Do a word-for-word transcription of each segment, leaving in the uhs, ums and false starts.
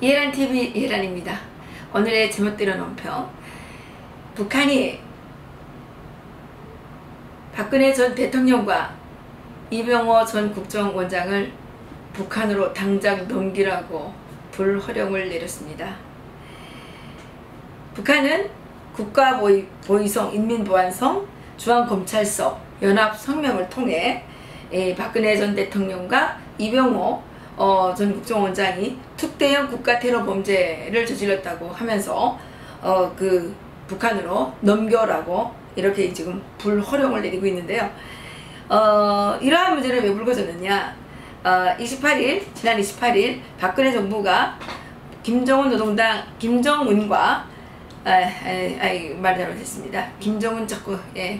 예란티비 예란입니다. 오늘의 제멋대로 논평. 북한이 박근혜 전 대통령과 이병호 전 국정원장을 북한으로 당장 넘기라고 불허령을 내렸습니다. 북한은 국가보위성, 인민보안성, 중앙검찰서 연합성명을 통해 박근혜 전 대통령과 이병호 어, 전 국정원장이 특대형 국가테러 범죄를 저질렀다고 하면서 어, 그 북한으로 넘겨라고 이렇게 지금 불허령을 내리고 있는데요. 어, 이러한 문제는 왜 불거졌느냐? 어, 이십팔일 지난 이십팔일 박근혜 정부가 김정은 노동당 김정은과 아, 아, 아, 말 잘못했습니다. 김정은 자꾸 예.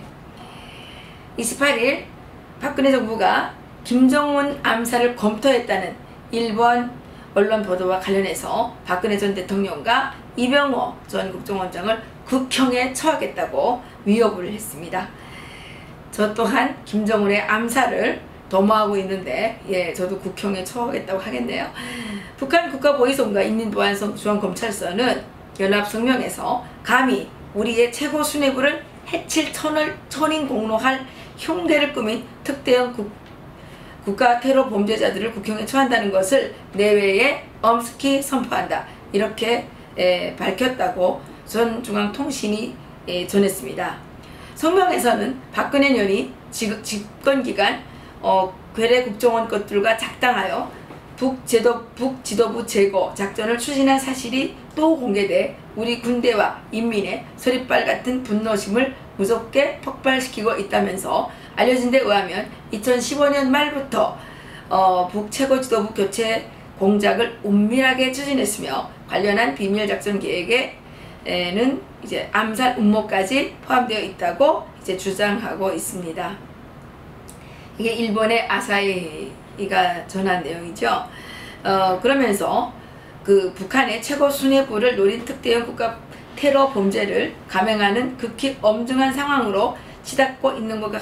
이십팔일 박근혜 정부가 김정은 암살을 검토했다는 일본 언론 보도와 관련해서 박근혜 전 대통령과 이병호 전 국정원장을 극형에 처하겠다고 위협을 했습니다. 저 또한 김정은의 암살을 도모하고 있는데 예, 저도 극형에 처하겠다고 하겠네요. 북한 국가보위성과 인민보안성 중앙검찰서는 연합성명에서 감히 우리의 최고 수뇌부를 해칠 천을, 천인공노할 흉대를 꾸민 특대형 국, 국가 테러 범죄자들을 국형에 처한다는 것을 내외에 엄숙히 선포한다. 이렇게 에, 밝혔다고 전 중앙통신이 에, 전했습니다. 성명에서는 박근혜 년이 집권기간 어, 괴뢰 국정원 것들과 작당하여 북제도, 북지도부 제거 작전을 추진한 사실이 또 공개돼 우리 군대와 인민의 서리빨 같은 분노심을 무섭게 폭발시키고 있다면서 알려진 데 의하면 이천십오년 말부터 어, 북최고지도부 교체 공작을 은밀하게 추진했으며 관련한 비밀작전 계획에는 이제 암살 음모까지 포함되어 있다고 이제 주장하고 있습니다. 이게 일본의 아사히가 전한 내용이죠. 어, 그러면서 그 북한의 최고 수뇌부를 노린 특대형 국가 테러 범죄를 감행하는 극히 엄중한 상황으로 치닫고 있는 것과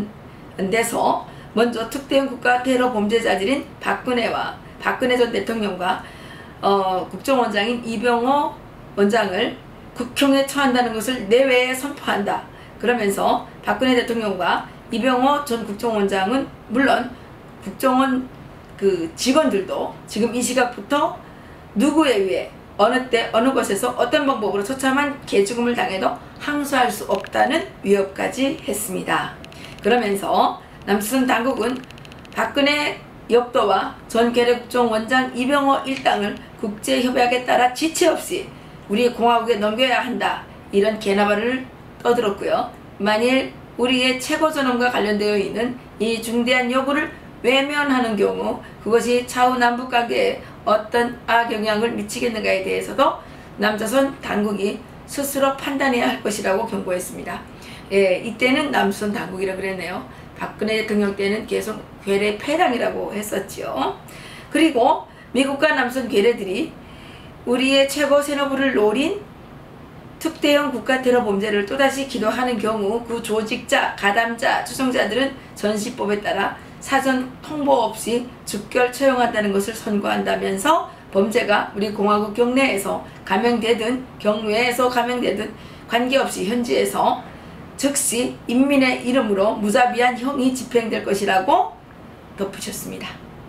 관련돼서 먼저 특대형 국가 테러 범죄자들인 박근혜와 박근혜 전 대통령과 어, 국정원장인 이병호 원장을 극형에 처한다는 것을 내외에 선포한다. 그러면서 박근혜 대통령과 이병호 전 국정원장은 물론 국정원 그 직원들도 지금 이 시각부터 누구에 의해 어느 때 어느 곳에서 어떤 방법으로 처참한 개죽음을 당해도 항소할 수 없다는 위협까지 했습니다. 그러면서 남수선 당국은 박근혜 역도와 전 괴뢰 국정원장 이병호 일당을 국제협약에 따라 지체 없이 우리 공화국에 넘겨야 한다. 이런 개나발을 떠들었고요. 만일 우리의 최고전원과 관련되어 있는 이 중대한 요구를 외면하는 경우 그것이 차후 남북관계에 어떤 악영향을 미치겠는가에 대해서도 남조선 당국이 스스로 판단해야 할 것이라고 경고했습니다. 예, 이때는 남조선 당국이라고 그랬네요. 박근혜 대통령 때는 계속 괴뢰 패당이라고 했었지요. 그리고 미국과 남조선 괴뢰들이 우리의 최고 세노부를 노린 특대형 국가 테러 범죄를 또다시 기도하는 경우 그 조직자, 가담자, 추종자들은 전시법에 따라 사전 통보 없이 즉결 처형한다는 것을 선고한다면서 범죄가 우리 공화국 경내에서 감행되든 경외에서 감행되든 관계없이 현지에서 즉시 인민의 이름으로 무자비한 형이 집행될 것이라고 덧붙였습니다.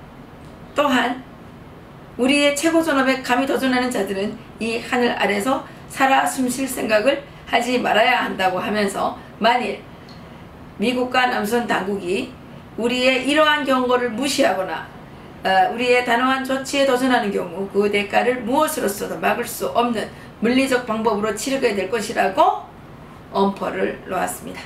또한 우리의 최고존엄에 감히 도전하는 자들은 이 하늘 아래서 살아 숨쉴 생각을 하지 말아야 한다고 하면서 만일 미국과 남선 당국이 우리의 이러한 경고를 무시하거나 어, 우리의 단호한 조치에 도전하는 경우 그 대가를 무엇으로서도 막을 수 없는 물리적 방법으로 치르게 될 것이라고 엄포를 놓았습니다.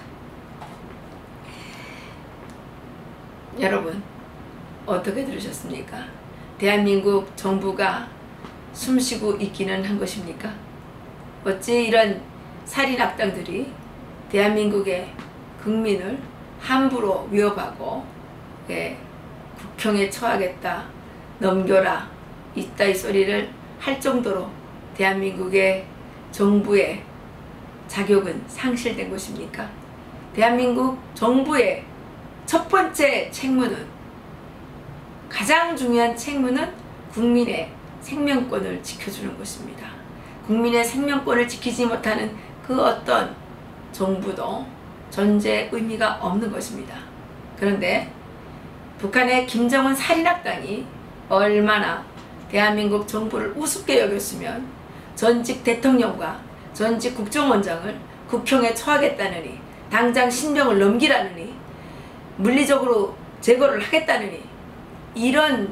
여러분 어떻게 들으셨습니까? 대한민국 정부가 숨쉬고 있기는 한 것입니까? 어찌 이런 살인 악당들이 대한민국의 국민을 함부로 위협하고 예, 국형에 처하겠다, 넘겨라, 이따위 소리를 할 정도로 대한민국의 정부의 자격은 상실된 것입니까? 대한민국 정부의 첫 번째 책무는 가장 중요한 책무는 국민의 생명권을 지켜주는 것입니다. 국민의 생명권을 지키지 못하는 그 어떤 정부도 존재의 의미가 없는 것입니다. 그런데 북한의 김정은 살인악당이 얼마나 대한민국 정부를 우습게 여겼으면 전직 대통령과 전직 국정원장을 국형에 처하겠다느니, 당장 신병을 넘기라느니, 물리적으로 제거를 하겠다느니, 이런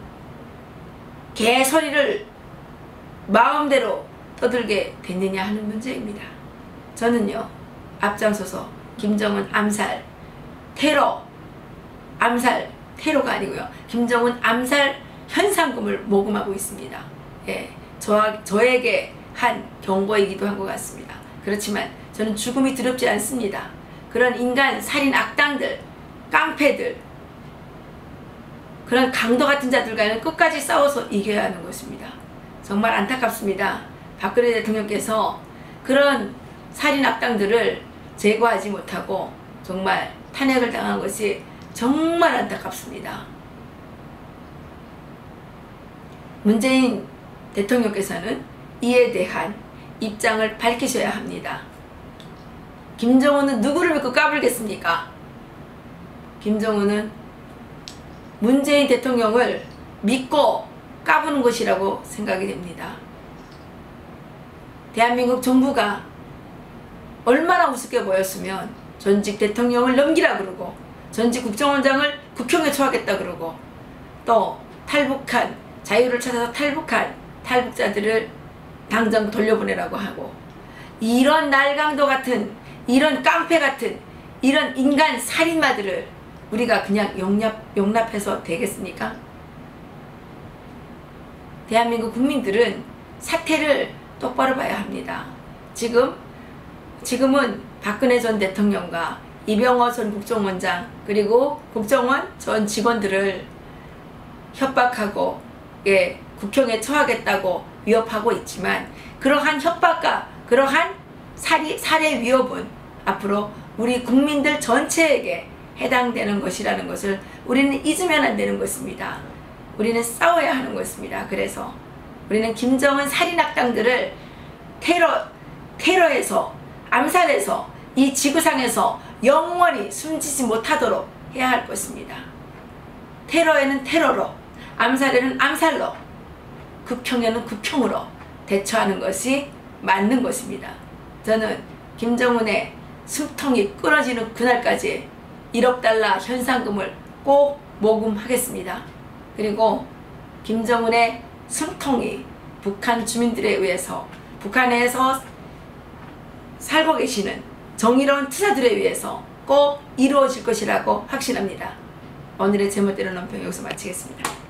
개소리를 마음대로 떠들게 됐느냐 하는 문제입니다. 저는요, 앞장서서 김정은 암살, 테러, 암살, 테러가 아니고요, 김정은 암살 현상금을 모금하고 있습니다. 예, 저, 저에게 한 경고이기도 한 것 같습니다. 그렇지만 저는 죽음이 두렵지 않습니다. 그런 인간 살인 악당들, 깡패들, 그런 강도 같은 자들과는 끝까지 싸워서 이겨야 하는 것입니다. 정말 안타깝습니다. 박근혜 대통령께서 그런 살인 악당들을 제거하지 못하고 정말 탄핵을 당한 것이 정말 안타깝습니다. 문재인 대통령께서는 이에 대한 입장을 밝히셔야 합니다. 김정은은 누구를 믿고 까불겠습니까? 김정은은 문재인 대통령을 믿고 까부는 것이라고 생각이 됩니다. 대한민국 정부가 얼마나 우습게 보였으면 전직 대통령을 넘기라 그러고, 전직 국정원장을 국형에 처하겠다 그러고, 또 탈북한, 자유를 찾아서 탈북한 탈북자들을 당장 돌려보내라고 하고, 이런 날강도 같은, 이런 깡패 같은, 이런 인간 살인마들을 우리가 그냥 용납, 용납해서 되겠습니까? 대한민국 국민들은 사태를 똑바로 봐야 합니다. 지금, 지금은 박근혜 전 대통령과 이병호 전 국정원장, 그리고 국정원 전 직원들을 협박하고, 예, 국형에 처하겠다고 위협하고 있지만, 그러한 협박과 그러한 살이, 살해 위협은 앞으로 우리 국민들 전체에게 해당되는 것이라는 것을 우리는 잊으면 안 되는 것입니다. 우리는 싸워야 하는 것입니다. 그래서 우리는 김정은 살인악당들을 테러, 테러에서, 암살해서 이 지구상에서 영원히 숨지지 못하도록 해야 할 것입니다. 테러에는 테러로, 암살에는 암살로, 극형에는 극형으로 대처하는 것이 맞는 것입니다. 저는 김정은의 숨통이 끊어지는 그날까지 일억 달러 현상금을 꼭 모금하겠습니다. 그리고 김정은의 숨통이 북한 주민들에 의해서, 북한에서 살고 계시는 정의로운 투사들에 의해서 꼭 이루어질 것이라고 확신합니다. 오늘의 제멋대로 논평 여기서 마치겠습니다.